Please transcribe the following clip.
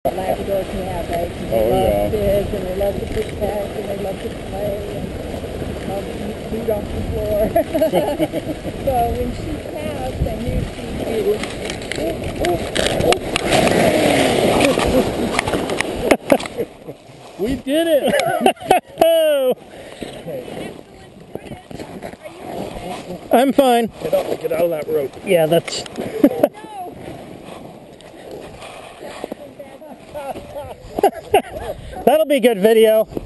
Labradors have, right? Oh, They love yeah. kids, and they love to protect, and they love to play, and love to eat food off the floor. So when she passed, I knew she'd We did it! I'm fine. Get out of that rope. Yeah, that's... That'll be good video.